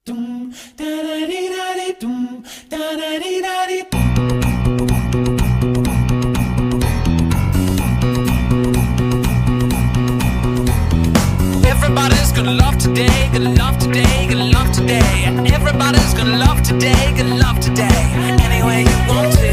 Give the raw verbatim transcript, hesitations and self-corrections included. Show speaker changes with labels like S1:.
S1: Dum, da da dee da dee dum, da da dee da dee dum. Everybody's gonna love today, gonna love today, gonna love today. Everybody's gonna love today, gonna love today. Any way you want to.